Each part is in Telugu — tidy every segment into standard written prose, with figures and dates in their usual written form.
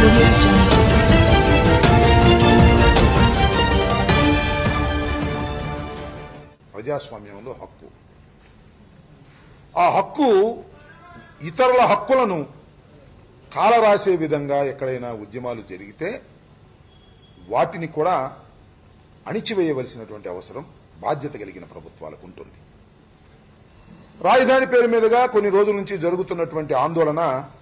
ప్రజాస్వామ్యంలో హక్కు, ఆ హక్కు ఇతరుల హక్కులను కాలరాసే విధంగా ఎక్కడైనా ఉద్యమాలు జరిగితే వాటిని కూడా అణిచివేయవలసినటువంటి అవసరం బాధ్యత కలిగిన ప్రభుత్వాలకు ఉంటుంది. రాజధాని పేరు మీదుగా కొన్ని రోజుల నుంచి జరుగుతున్నటువంటి ఆందోళన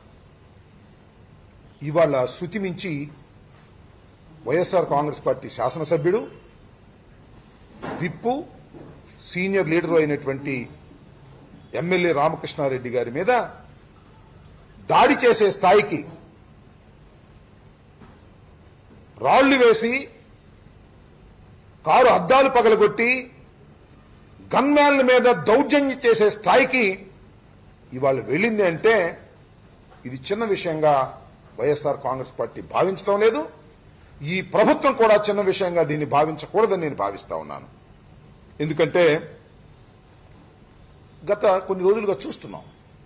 ఇవాళ శృతిమించి వైఎస్ఆర్ కాంగ్రెస్ పార్టీ శాసనసభ్యుడు, విప్పు, సీనియర్ లీడరు అయినటువంటి ఎమ్మెల్యే రామకృష్ణారెడ్డి గారి మీద దాడి చేసే స్థాయికి, రాళ్లు వేసి కారు అద్దాలు పగలగొట్టి గన్మ్యాన్ల మీద దౌర్జన్యం చేసే స్థాయికి ఇవాళ వెళ్ళింది అంటే ఇది చిన్న విషయంగా వైఎస్ఆర్ కాంగ్రెస్ పార్టీ భావించడం లేదు. ఈ ప్రభుత్వం కూడా చిన్న విషయంగా దీన్ని భావించకూడదని నేను భావిస్తా ఉన్నాను. ఎందుకంటే గత కొన్ని రోజులుగా చూస్తున్నాం,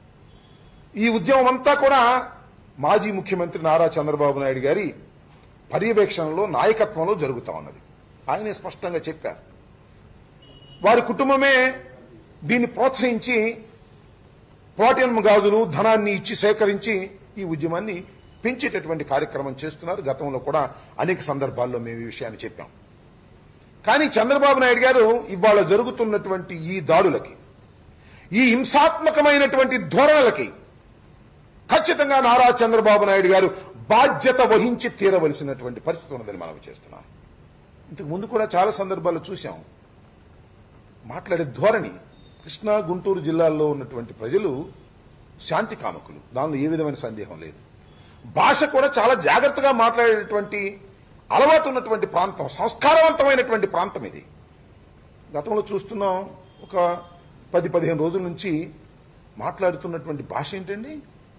ఈ ఉద్యమం అంతా కూడా మాజీ ముఖ్యమంత్రి నారా చంద్రబాబు నాయుడు గారి పర్యవేక్షణలో, నాయకత్వంలో జరుగుతా ఉన్నది. ఆయనే స్పష్టంగా చెప్పారు. వారి కుటుంబమే దీన్ని ప్రోత్సహించి ప్లాటినం గాజులు, ధనాన్ని ఇచ్చి సేకరించి ఈ ఉద్యమాన్ని పెంచేటటువంటి కార్యక్రమం చేస్తున్నారు. గతంలో కూడా అనేక సందర్భాల్లో మేము ఈ విషయాన్ని చెప్పాం. కానీ చంద్రబాబు నాయుడు గారు ఇవాళ జరుగుతున్నటువంటి ఈ దాడులకి, ఈ హింసాత్మకమైనటువంటి ధోరణులకి ఖచ్చితంగా నారా చంద్రబాబు నాయుడు గారు బాధ్యత వహించి తీరవలసినటువంటి పరిస్థితి ఉన్నదని మనం చేస్తున్నాం. ఇంతకు ముందు కూడా చాలా సందర్భాల్లో చూశాం. మాట్లాడే ధోరణి, కృష్ణా, గుంటూరు జిల్లాల్లో ఉన్నటువంటి ప్రజలు శాంతి కామకులు, దానిలో ఏ విధమైన సందేహం లేదు. భాష కూడా చాలా జాగ్రత్తగా మాట్లాడేటువంటి అలవాటు ఉన్నటువంటి ప్రాంతం, సంస్కారవంతమైనటువంటి ప్రాంతం ఇది. గతంలో చూస్తున్నాం, ఒక 10-15 రోజుల నుంచి మాట్లాడుతున్నటువంటి భాష ఏంటండి?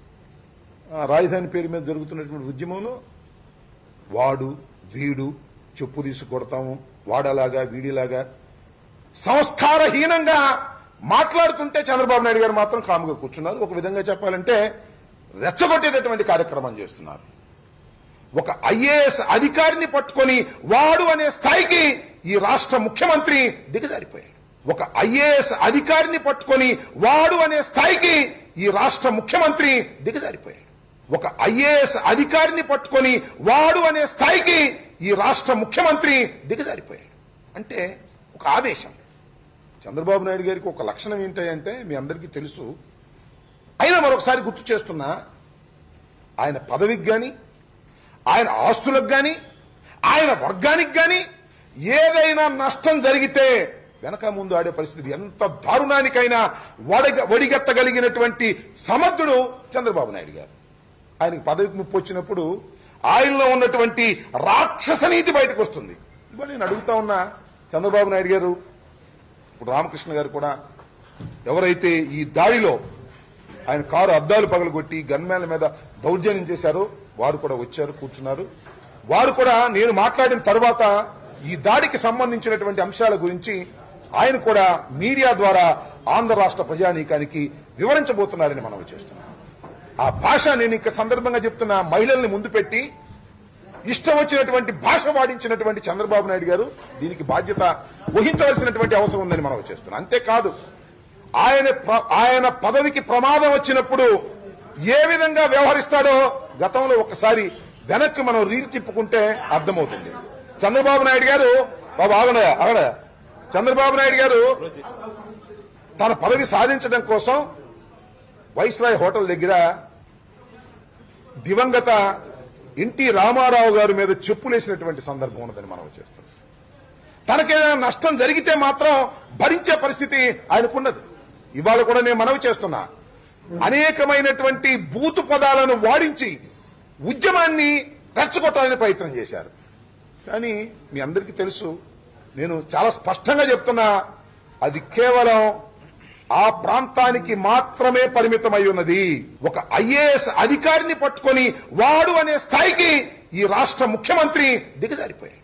రాజధాని పేరు మీద జరుగుతున్నటువంటి ఉద్యమంలో వాడు, వీడు, చెప్పు తీసి కొడతాము, వాడలాగా వీడిలాగా సంస్కారహీనంగా మాట్లాడుతుంటే చంద్రబాబు నాయుడు గారు మాత్రం కాముగా కూర్చున్నారు. ఒక విధంగా చెప్పాలంటే రెచ్చగొట్టేటటువంటి కార్యక్రమం చేస్తున్నారు. ఒక ఐఏఎస్ అధికారిని పట్టుకొని వాడు అనే స్థాయికి ఈ రాష్ట్ర ముఖ్యమంత్రి దిగజారిపోయాడు. ఒక ఐఏఎస్ అధికారిని పట్టుకొని వాడు అనే స్థాయికి ఈ రాష్ట్ర ముఖ్యమంత్రి దిగజారిపోయాడు. ఒక ఐఏఎస్ అధికారిని పట్టుకొని వాడు అనే స్థాయికి ఈ రాష్ట్ర ముఖ్యమంత్రి దిగజారిపోయాడు. అంటే ఒక ఆవేశం. చంద్రబాబు నాయుడు గారికి ఒక లక్షణం ఏంటంటే మీ అందరికీ తెలుసు. అయినా మరొకసారి గుర్తు చేస్తున్నా, ఆయన పదవికి గాని, ఆయన ఆస్తులకు గాని, ఆయన వర్గానికి గాని ఏదైనా నష్టం జరిగితే వెనక ముందు ఆడే పరిస్థితి, ఎంత దారుణానికైనా వడిగెత్తగలిగినటువంటి సమర్థుడు చంద్రబాబు నాయుడు గారు. ఆయనకి పదవికి ముప్పు వచ్చినప్పుడు ఆయనలో ఉన్నటువంటి రాక్షస నీతి బయటకు వస్తుంది. ఇవాళ నేను అడుగుతా ఉన్నా, చంద్రబాబు నాయుడు గారు, ఇప్పుడు రామకృష్ణ గారు కూడా ఎవరైతే ఈ దాడిలో ఆయన కారు అద్దాలు పగలగొట్టి గన్మ్యాన్ల మీద దౌర్జన్యం చేశారో వారు కూడా వచ్చారు, కూర్చున్నారు. వారు కూడా నేను మాట్లాడిన తర్వాత ఈ దాడికి సంబంధించినటువంటి అంశాల గురించి ఆయన కూడా మీడియా ద్వారా ఆంధ్ర రాష్ట్ర ప్రజానీకానికి వివరించబోతున్నారని మనం చేస్తున్నాం. ఆ భాష నేను ఇక సందర్భంగా చెప్తున్న, మహిళల్ని ముందు పెట్టి ఇష్టం వచ్చినటువంటి భాష వాడించినటువంటి చంద్రబాబు నాయుడు గారు దీనికి బాధ్యత వహించవలసినటువంటి అవసరం ఉందని మనం చేస్తున్నాం. అంతేకాదు, ఆయన పదవికి ప్రమాదం వచ్చినప్పుడు ఏ విధంగా వ్యవహరిస్తాడో గతంలో ఒక్కసారి వెనక్కి మనం రీలు తిప్పుకుంటే అర్థమవుతుంది. చంద్రబాబు నాయుడు గారు, బాబు ఆగడ చంద్రబాబు నాయుడు గారు తన పదవి సాధించడం కోసం వైస్రాయ్ హోటల్ దగ్గర దివంగత ఎన్టీ రామారావు గారి మీద చెప్పులేసినటువంటి సందర్భం ఉన్నదని మనం చేస్తున్నాం. తనకేదైనా నష్టం జరిగితే మాత్రం భరించే పరిస్థితి ఆయనకున్నది. ఇవాళ కూడా నేను మనవి చేస్తున్నా, అనేకమైనటువంటి బూతు పదాలను వాడించి ఉద్యమాన్ని రెచ్చగొట్టాలని ప్రయత్నం చేశారు. కానీ మీ అందరికీ తెలుసు, నేను చాలా స్పష్టంగా చెప్తున్నా, అది కేవలం ఆ ప్రాంతానికి మాత్రమే పరిమితమై ఉన్నది. ఒక ఐఏఎస్ అధికారిని పట్టుకొని వాడు అనే స్థాయికి ఈ రాష్ట్ర ముఖ్యమంత్రి దిగజారిపోయాడు.